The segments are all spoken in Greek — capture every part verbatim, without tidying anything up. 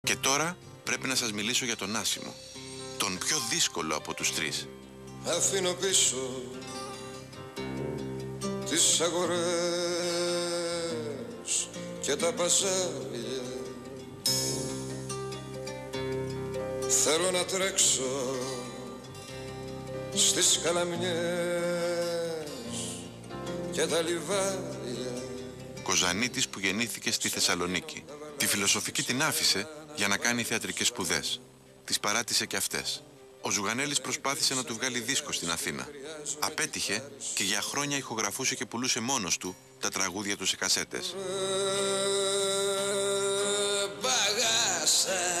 Και τώρα πρέπει να σας μιλήσω για τον Άσιμο, τον πιο δύσκολο από τους τρεις. Αφήνω πίσω τις αγορές και τα παζάρια. Θέλω να τρέξω στις καλαμιές και τα λιβάδια. Κοζανίτης που γεννήθηκε στη Θεσσαλονίκη. Τη φιλοσοφική την άφησε για να κάνει θεατρικές σπουδές. Τις παράτησε και αυτές. Ο Ζουγανέλης προσπάθησε να του βγάλει δίσκο στην Αθήνα. Απέτυχε και για χρόνια ηχογραφούσε και πουλούσε μόνος του τα τραγούδια του σε κασέτες. Μπαγάσα,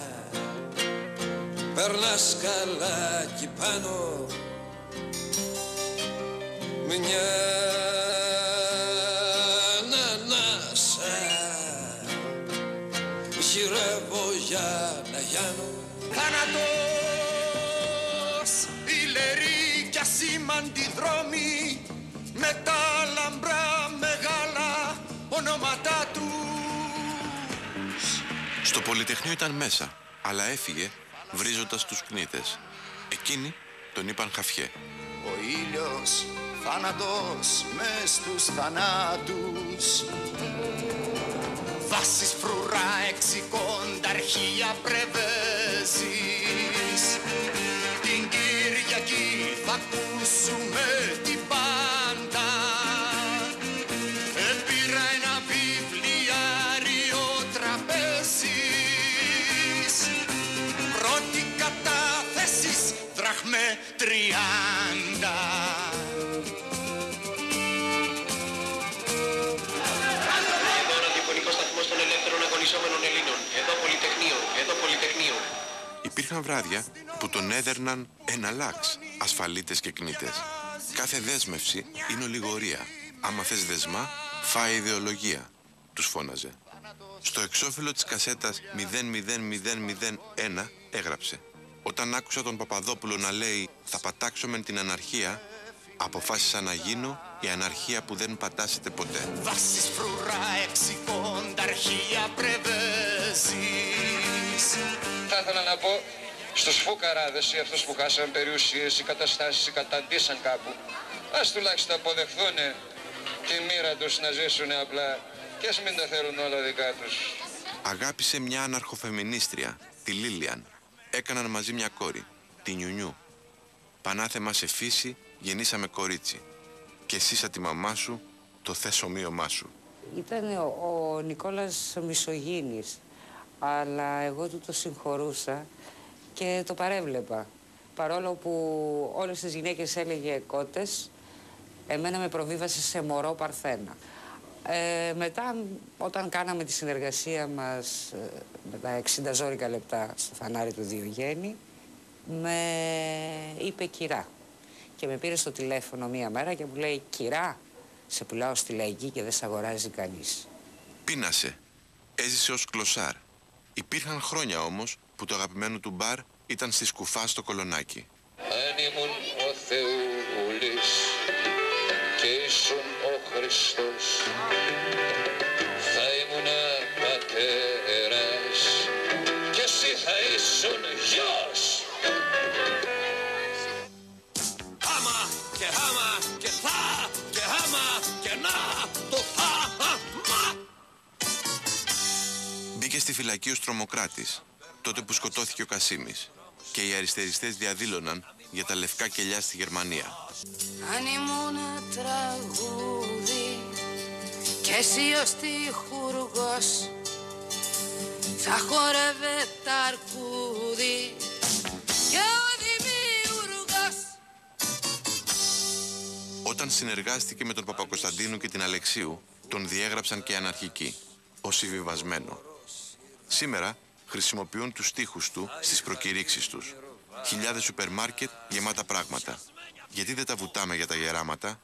περνάς καλά κι πάνω μια ανανάσα, γυρεύω για να γιάνω. Θάνατος, ηλεροί κι ασήμαντοι δρόμοι με τα λαμπρά μεγάλα ονόματά τους. Στο Πολυτεχνείο ήταν μέσα, αλλά έφυγε βρίζοντας τους κνήτες. Εκείνοι τον είπαν Χαφιέ. Ο ήλιος, θάνατος μες στους θανάτους. Βάσεις φρουρά εξικονταρχία πρεβέζεις. Την Κυριακή θα ακούσουμε την πάντα. Επήρα ένα βιβλιάριο τραπέζις. Πρώτη κατάθεσης δραχμέ τριάντα. Εδώ Πολυτεχνείο, εδώ Πολυτεχνείο. Υπήρχαν βράδια που τον έδερναν εναλλάξ ασφαλίτες και κνήτες. Κάθε δέσμευση είναι ολιγορία. Άμα θες δεσμά, φάει ιδεολογία, τους φώναζε. Στο εξώφυλλο της κασέτας μηδέν μηδέν μηδέν μηδέν ένα έγραψε: όταν άκουσα τον Παπαδόπουλο να λέει «θα πατάξω μεν την αναρχία», αποφάσισα να γίνω η αναρχία που δεν πατάσετε ποτέ. Βάσεις φρουρά εξικονταρχία πρεβέζεις. Θα ήθελα να πω στους φουκαράδες ή αυτούς που χάσαν περιουσίες ή καταστάσεις ή καταντήσαν κάπου, ας τουλάχιστον αποδεχθούν τη μοίρα τους να ζήσουν απλά και ας μην τα θέλουν όλα δικά τους. Αγάπησε μια αναρχοφεμινίστρια, τη Λίλιαν. Έκαναν μαζί μια κόρη, τη Νιουνιού. Πανάθεμα σε φύση, γεννήσαμε κορίτσι. Και εσύ σαν τη μαμά σου, το θες ομοίωμά σου. Ήταν ο, ο Νικόλας μισογίνης, αλλά εγώ του το συγχωρούσα και το παρέβλεπα. Παρόλο που όλες τις γυναίκες έλεγε κότες, εμένα με προβίβασε σε μωρό παρθένα. Ε, μετά, όταν κάναμε τη συνεργασία μας ε, με τα εξήντα ζόρικα λεπτά στο φανάρι του Διογέννη, με είπε κυρά. Και με πήρε στο τηλέφωνο μία μέρα και μου λέει «Κυρά, σε πουλάω στη Λαϊκή και δεν σε αγοράζει κανείς». Πείνασε. Έζησε ως κλωσάρ. Υπήρχαν χρόνια όμως που το αγαπημένο του μπαρ ήταν στη Σκουφά στο Κολονάκι. Αν ήμουν ο Θεούλης και ήσουν ο Χριστός, θα ήμουν πατέρας και εσύ θα ήσουν γιος. Άμα και άμα και θα και άμα και να το θάμα. Μπήκε στη φυλακή ως τρομοκράτης, τότε που σκοτώθηκε ο Κασίμης, και οι αριστεριστές διαδήλωναν για τα λευκά κελιά στη Γερμανία. Αν ήμουν τραγούδι και εσύ ο στιχουργός, θα χόρευε τ' αρκούδι και ο δημιουργός. Όταν συνεργάστηκε με τον Παπακοσταντίνου και την Αλεξίου, τον διέγραψαν και αναρχικοί, ως συμβιβασμένο. Σήμερα χρησιμοποιούν τους στίχους του στις προκηρύξεις τους. Χιλιάδες σούπερ μάρκετ γεμάτα πράγματα. Γιατί δεν τα βουτάμε για τα γεράματα?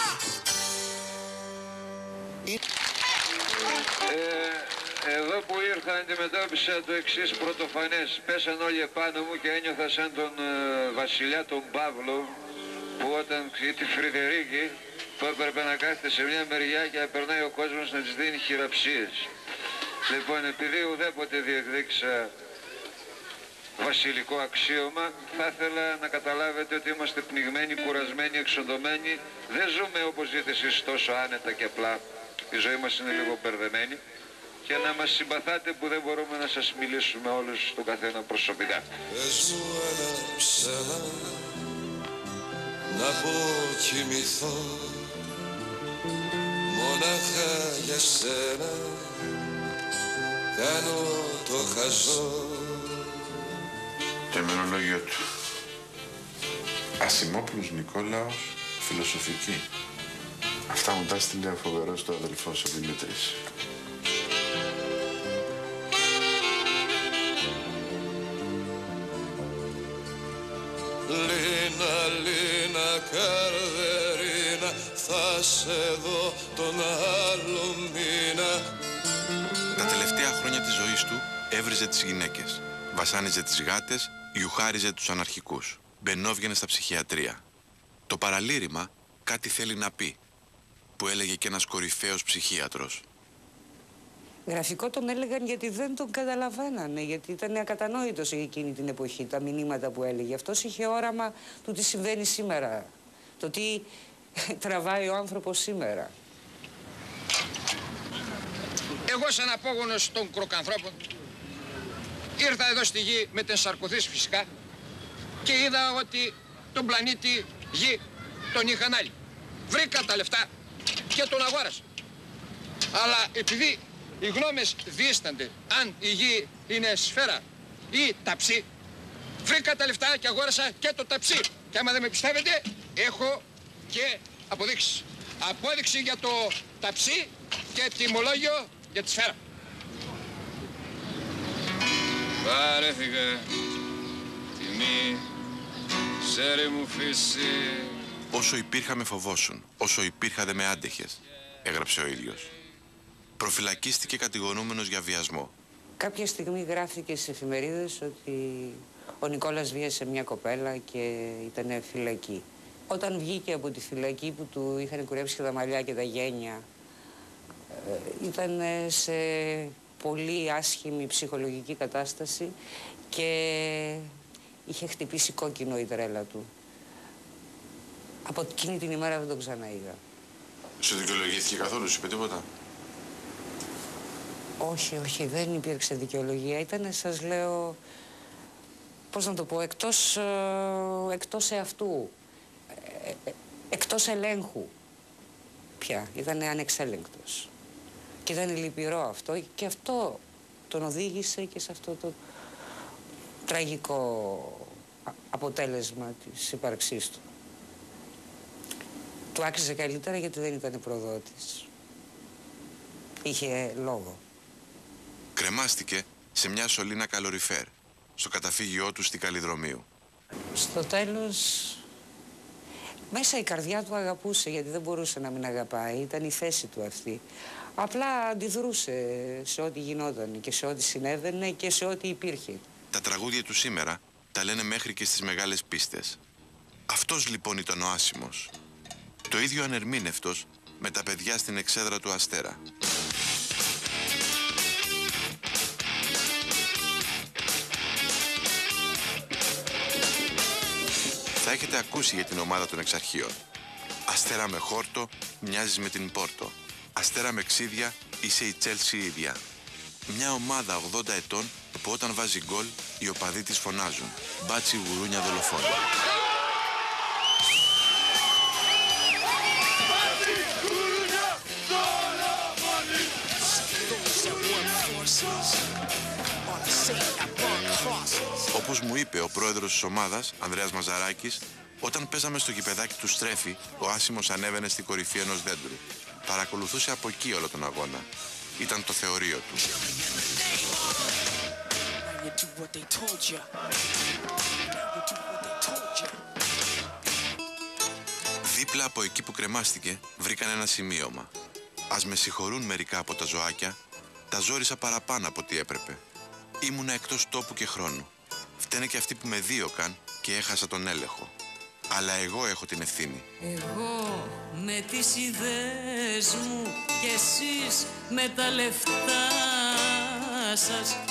Ε, εδώ που ήρθα αντιμετώπισα το εξής πρωτοφανές. Πέσαν όλοι επάνω μου και ένιωθα σαν τον ε, βασιλιά τον Παύλο, που όταν ή τη Φρυδερίκη, που έπρεπε να κάθεται σε μια μεριά και να περνάει ο κόσμος να της δίνει χειραψίες. Λοιπόν, επειδή ουδέποτε διεκδίκησα βασιλικό αξίωμα, θα ήθελα να καταλάβετε ότι είμαστε πνιγμένοι, κουρασμένοι, εξοντωμένοι. Δεν ζούμε όπως ζείτε εσείς τόσο άνετα και απλά. Η ζωή μας είναι λίγο μπερδεμένη. Και να μας συμπαθάτε που δεν μπορούμε να σας μιλήσουμε όλους τον καθένα προσωπικά. Πες μου ένα ψέμα να αποκοιμηθώ, μονάχα για σένα κάνω το χαζό. Το ημερολόγιο του. Ασημόπουλος Νικόλαος, φιλοσοφική. Αυτά μου τα στείλε ο φοβερός του αδελφός ο Δημήτρης. Λίνα, Λίνα, Καρδερίνα, θα σε δω τον άλλο μήνα. Τα τελευταία χρόνια της ζωής του έβριζε τις γυναίκες, βασάνιζε τις γάτες, γιουχάριζε τους αναρχικούς, μπαινόβγαινε στα ψυχιατρία. Το παραλήρημα κάτι θέλει να πει, που έλεγε και ένας κορυφαίος ψυχίατρος. Γραφικό τον έλεγαν γιατί δεν τον καταλαβαίνανε, γιατί ήταν ακατανόητος εκείνη την εποχή, τα μηνύματα που έλεγε. Αυτός είχε όραμα του τι συμβαίνει σήμερα, το τι τραβάει ο άνθρωπος σήμερα. Εγώ σαν απόγονος των κροκανθρώπων ήρθα εδώ στη γη με την Σαρκωθής φυσικά και είδα ότι τον πλανήτη Γη τον είχαν άλλοι. Βρήκα τα λεφτά και τον αγόρασα. Αλλά επειδή οι γνώμες διήστανται αν η γη είναι σφαίρα ή ταψί, βρήκα τα λεφτά και αγόρασα και το ταψί. Και άμα δεν με πιστεύετε, έχω και αποδείξεις. Απόδειξη για το ταψί και τιμολόγιο για τη σφαίρα. Βαρέθηκα τιμή, ζέρε μου φύση. Όσο υπήρχα με φοβόσουν, όσο υπήρχα δε με άντεχες, έγραψε ο ίδιος. Προφυλακίστηκε κατηγορούμενος για βιασμό. Κάποια στιγμή γράφτηκε στις εφημερίδες ότι ο Νικόλας βίασε μια κοπέλα και ήταν φυλακή. Όταν βγήκε από τη φυλακή που του είχαν κουρέψει και τα μαλλιά και τα γένια, ήταν σε πολύ άσχημη ψυχολογική κατάσταση και είχε χτυπήσει κόκκινο η τρέλα του. Από εκείνη την ημέρα δεν τον ξαναείδα. Σου δικαιολογήθηκε καθόλου, σου είπε τίποτα? Όχι, όχι, δεν υπήρξε δικαιολογία. Ήτανε, σας λέω, πώς να το πω, εκτός, ε, εκτός εαυτού, ε, ε, εκτός ελέγχου πια. Ήτανε ανεξέλεγκτος. Και ήταν λυπηρό αυτό και αυτό τον οδήγησε και σε αυτό το τραγικό αποτέλεσμα της ύπαρξής του. Του άξιζε καλύτερα γιατί δεν ήταν προδότης. Είχε λόγο. Κρεμάστηκε σε μια σωλήνα καλοριφέρ, στο καταφύγιό του στη Καλλιδρομίου. Στο τέλος, μέσα η καρδιά του αγαπούσε, γιατί δεν μπορούσε να μην αγαπάει. Ήταν η θέση του αυτή. Απλά αντιδρούσε σε ό,τι γινόταν και σε ό,τι συνέβαινε και σε ό,τι υπήρχε. Τα τραγούδια του σήμερα τα λένε μέχρι και στις μεγάλες πίστες. Αυτός λοιπόν ήταν ο άσημος. Το ίδιο ανερμήνευτος με τα παιδιά στην εξέδρα του Αστέρα. Θα έχετε ακούσει για την ομάδα των εξαρχείων. Αστέρα με χόρτο, μοιάζεις με την Πόρτο. Αστέρα με ξύδια, είσαι η Τσέλσι ίδια. Μια ομάδα ογδόντα ετών που όταν βάζει γκολ, οι οπαδοί της φωνάζουν. Μπάτσι γουρούνια δολοφόνο. Όπως μου είπε ο πρόεδρος της ομάδας, Ανδρέας Μαζαράκης, όταν παίζαμε στο γηπεδάκι του Στρέφη, ο άσημος ανέβαινε στην κορυφή ενός δέντρου. Παρακολουθούσε από εκεί όλο τον αγώνα. Ήταν το θεωρείο του. Δίπλα από εκεί που κρεμάστηκε, βρήκαν ένα σημείωμα. Ας με συγχωρούν μερικά από τα ζωάκια, τα ζόρισα παραπάνω από ό,τι έπρεπε. Ήμουνα εκτός τόπου και χρόνου. Φταίνε και αυτοί που με δίωκαν και έχασα τον έλεγχο. Αλλά εγώ έχω την ευθύνη. Εγώ με τις ιδέες μου και εσείς με τα λεφτά. σας.